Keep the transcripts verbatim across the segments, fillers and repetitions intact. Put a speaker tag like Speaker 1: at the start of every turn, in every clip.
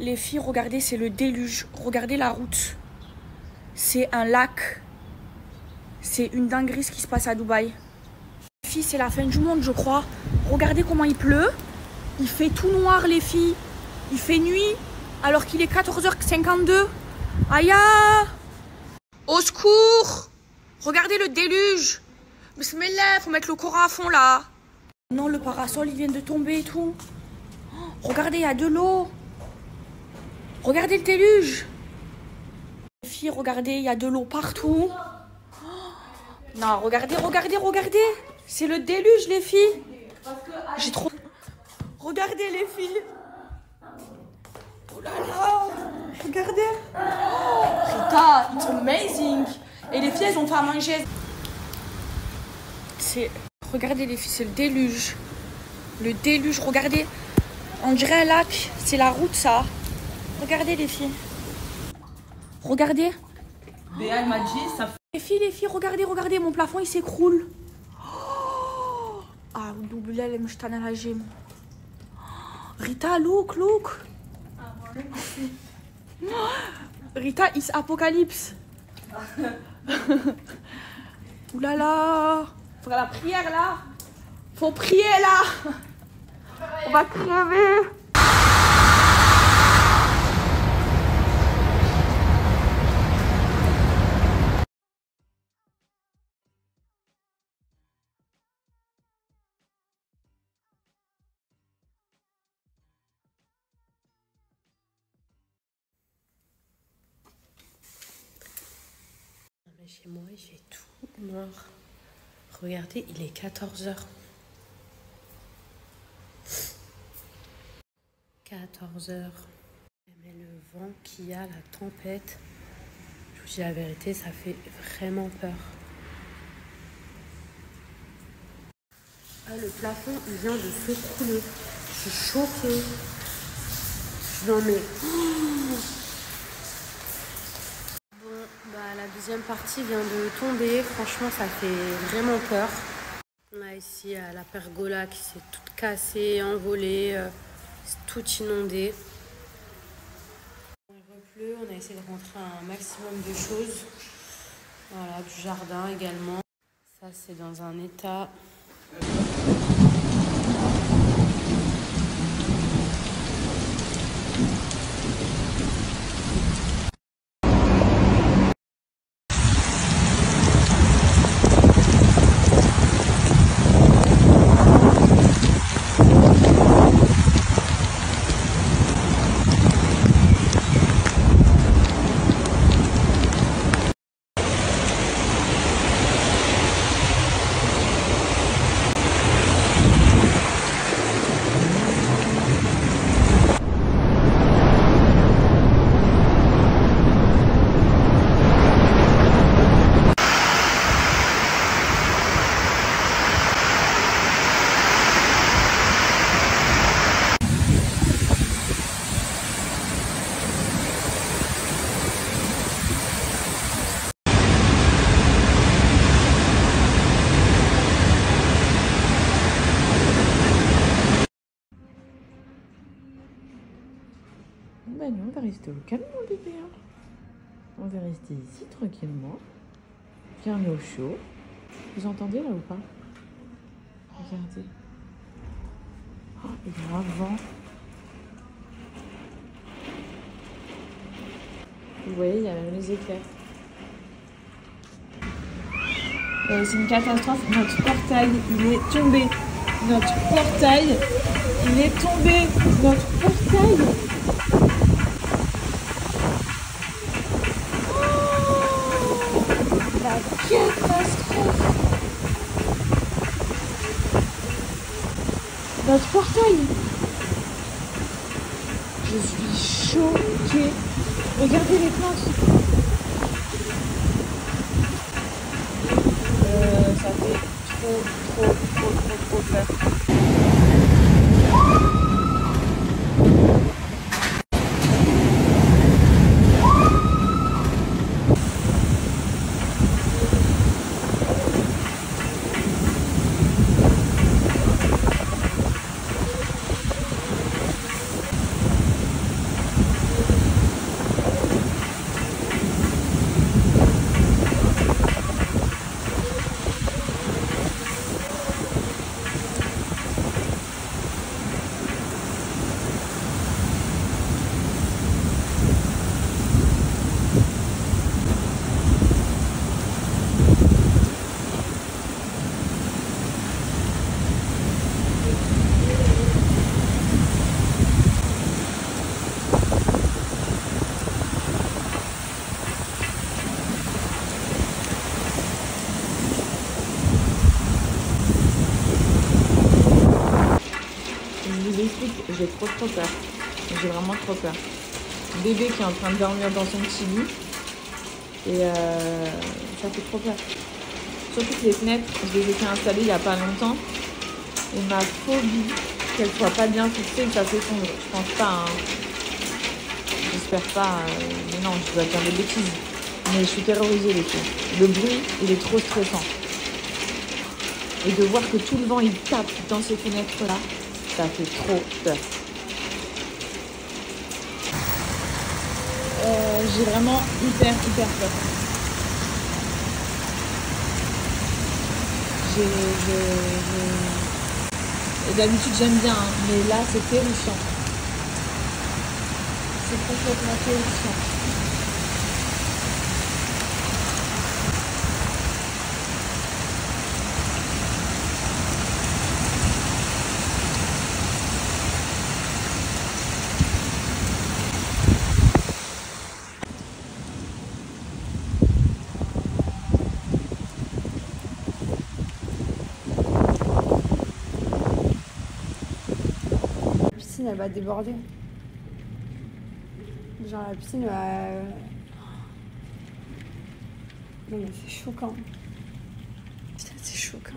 Speaker 1: Les filles, regardez, c'est le déluge. Regardez la route. C'est un lac. C'est une dinguerie ce qui se passe à Dubaï. Les filles, c'est la fin du monde, je crois. Regardez comment il pleut. Il fait tout noir, les filles. Il fait nuit, alors qu'il est quatorze heures cinquante-deux. Aïe! Au secours! Regardez le déluge. Bismillah, faut mettre le Coran à fond, là. Non, le parasol, il vient de tomber et tout. Oh, regardez, il y a de l'eau. Regardez le déluge. Les filles, regardez, il y a de l'eau partout. Oh, non, regardez, regardez, regardez. C'est le déluge, les filles. J'ai trop... Regardez, les filles. Oh là là. Regardez. Oh, Rita, it's amazing. Et les filles, elles ont fait à manger. C'est... Regardez, les filles, c'est le déluge. Le déluge, regardez. On dirait un lac. C'est la route, ça. Regardez, les filles. Regardez.
Speaker 2: Béa m'a dit, ça fait...
Speaker 1: Les filles, les filles, regardez, regardez. Mon plafond, il s'écroule. Oh. Ah, double L, je t'en ai la gemme. Rita, look, look. Rita, it's apocalypse. Ouh là là. Faut la prière là. Faut prier là. On va crever.
Speaker 3: Chez moi, il fait tout noir. Regardez, il est quatorze heures. quatorze heures. Mais le vent qu'il y a, la tempête, je vous dis la vérité, ça fait vraiment peur. Ah, le plafond, il vient de s'écrouler. Je suis choquée. Non mais... La deuxième partie vient de tomber. Franchement, ça fait vraiment peur. On a ici euh, la pergola qui s'est toute cassée, envolée, euh, tout inondé. Il repleut. On a essayé de rentrer un maximum de choses. Voilà, du jardin également. Ça, c'est dans un état...
Speaker 4: Ben non, on va rester au calme, mon bébé. Hein. On va rester ici tranquillement. Bien au chaud. Vous entendez là ou pas? Regardez. Oh, il y a un vent. Vous voyez, il y a même les éclairs. Euh, C'est une catastrophe. Notre portail, il est tombé. Notre portail, il est tombé. Notre portail. Catastrophe! Notre portail! Je suis choquée! Regardez les plantes! Euh, ça fait trop, trop, trop, trop, trop peur. J'ai trop trop peur. J'ai vraiment trop peur. Bébé qui est en train de dormir dans son petit lit. Et euh, ça fait trop peur. Surtout que les fenêtres, je les ai fait installer il n'y a pas longtemps. Et ma phobie, qu'elles soient pas bien fixées, que ça s'effondre. Je pense pas. Hein. J'espère pas. Euh, mais non, je dois dire des bêtises. Mais je suis terrorisée les filles. Le bruit, il est trop stressant. Et de voir que tout le vent, il tape dans ces fenêtres-là, ça fait trop peur. Euh, j'ai vraiment hyper, hyper peur. J'ai... j'ai... D'habitude, j'aime bien, hein, mais là, c'est terrifiant. C'est complètement terrifiant.
Speaker 3: Elle va déborder. Genre la piscine va... Non mais c'est choquant. Putain, c'est choquant.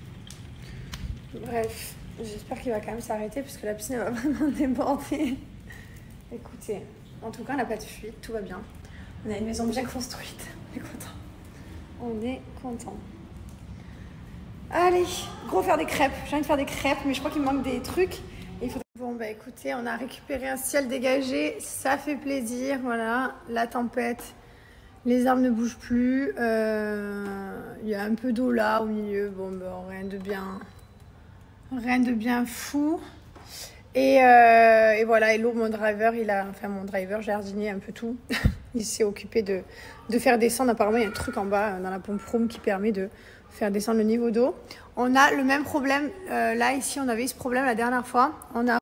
Speaker 3: Bref, j'espère qu'il va quand même s'arrêter parce que la piscine va vraiment déborder. Écoutez, en tout cas on n'a pas de fuite, tout va bien. On a une maison bien construite. On est content. On est content. Allez, gros faire des crêpes. J'ai envie de faire des crêpes mais je crois qu'il me manque des trucs. Il faut... Bon bah écoutez, on a récupéré un ciel dégagé, ça fait plaisir, voilà, la tempête, les arbres ne bougent plus, euh, il y a un peu d'eau là au milieu, bon bah rien de bien, rien de bien fou. Et, euh, et voilà, et l'eau, mon driver, il a, enfin mon driver, jardinier, un peu tout, il s'est occupé de, de faire descendre, apparemment il y a un truc en bas dans la pompe room qui permet de faire descendre le niveau d'eau. On a le même problème, euh, là ici on avait eu ce problème la dernière fois, on a